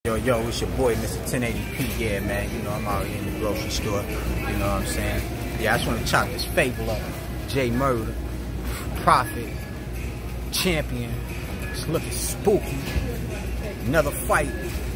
Yo, it's your boy, Mr. 1080p. Yeah, man, you know, I'm out here in the grocery store. You know what I'm saying? Yeah, I just want to chop this fable up. J Murder, Prophet, Champion. It's looking spooky. Another fight.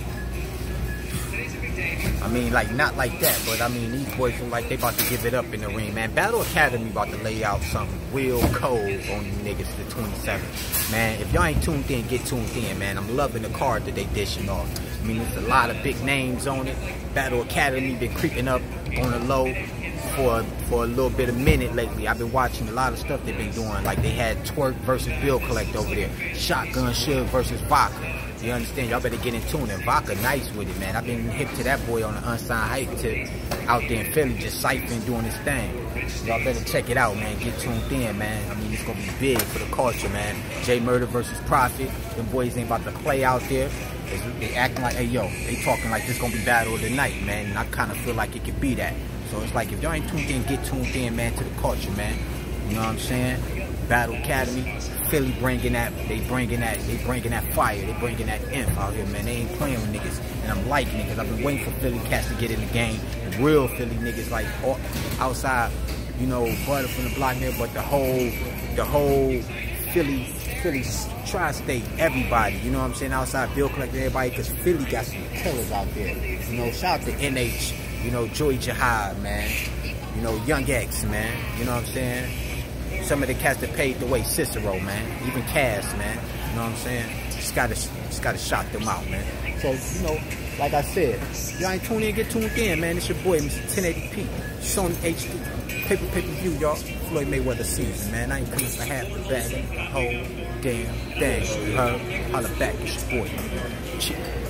I mean, like, not like that, but I mean, these boys look like they about to give it up in the ring, man. Battle Academy about to lay out something real cold on you niggas the 27th. Man, if y'all ain't tuned in, get tuned in, man. I'm loving the card that they dishing off. I mean, there's a lot of big names on it. Battle Academy been creeping up on the low for a little bit of minute lately. I've been watching a lot of stuff they've been doing. Like, they had Twerk versus Bill Collect over there. Shotgun Suge versus Vodka. You understand? Y'all better get in tune. And Vodka nice with it, man. I've been hip to that boy on the unsigned hype tip out there in Philly, just ciphering, doing his thing. Y'all better check it out, man. Get tuned in, man. I mean, it's gonna be big for the culture, man. J Murder versus Prophet. Them boys ain't about to play out there. They acting like, hey, yo, they talking like this gonna be battle of the night, man. And I kind of feel like it could be that. So it's like, if y'all ain't tuned in, get tuned in, man, to the culture, man. You know what I'm saying? Battle Academy, Philly bringing that, they bringing that fire, they bringing that imp out here, man. They ain't playing with niggas, and I'm liking it, because I've been waiting for Philly cats to get in the game. Real Philly niggas, like, outside, you know, Butter from the block there, but the whole Philly tri-state, everybody, you know what I'm saying, outside Bill Collector, everybody, because Philly got some killers out there. You know, shout out to NH, you know, Joey Jihad, man. You know, Young X, man. You know what I'm saying? Some of the cats that paid the way, Cicero, man. Even Cass, man. You know what I'm saying? Just gotta shout them out, man. So, you know, like I said, y'all ain't tuned in, get tuned in, man. It's your boy, Mr. 1080p. Sony HD. Pay-per-view, y'all. Floyd Mayweather season, man. I ain't coming for half the bag. The whole damn thing. You heard? Holla back, it's your boy. Chick.